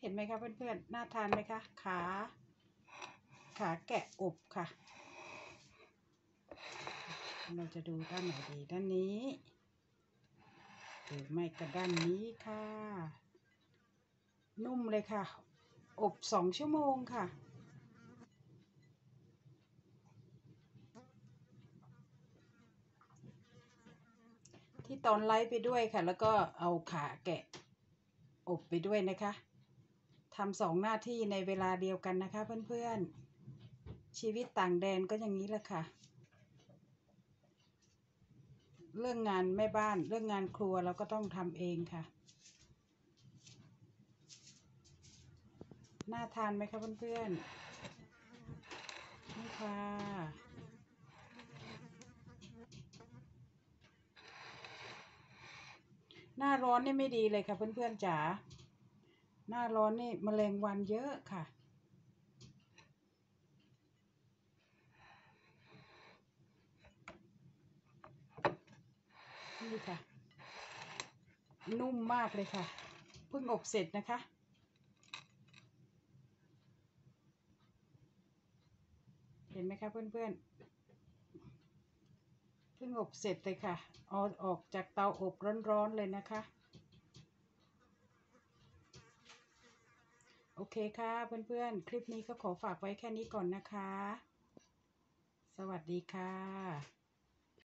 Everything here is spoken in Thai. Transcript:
ห็นไหมคะเพื่อนๆน่าทานไหมคะขาแกะอบค่ะเราจะดูด้านไหนดีด้านนี้หรือไม่ก็ด้านนี้ค่ะนุ่มเลยค่ะอบ2 ชั่วโมงค่ะที่ตอนไลฟ์ไปด้วยค่ะแล้วก็เอาขาแกะอบไปด้วยนะคะทำ2 หน้าที่ในเวลาเดียวกันนะคะเพื่อนๆชีวิตต่างแดนก็อย่างนี้แหละค่ะเรื่องงานแม่บ้านเรื่องงานครัวเราก็ต้องทำเองค่ะน่าทานไหมคะเพื่อนๆนี่ค่ะหน้าร้อนนี่ไม่ดีเลยค่ะเพื่อนๆจ๋าหน้าร้อนนี่แมลงวันเยอะค่ะนี่ค่ะนุ่มมากเลยค่ะเพิ่งอบเสร็จนะคะเห็นไหมคะเพื่อนๆเพิ่งอบเสร็จเลยค่ะเอาออกจากเตาอบร้อนๆเลยนะคะโอเคค่ะเพื่อนๆคลิปนี้ก็ขอฝากไว้แค่นี้ก่อนนะคะสวัสดีค่ะ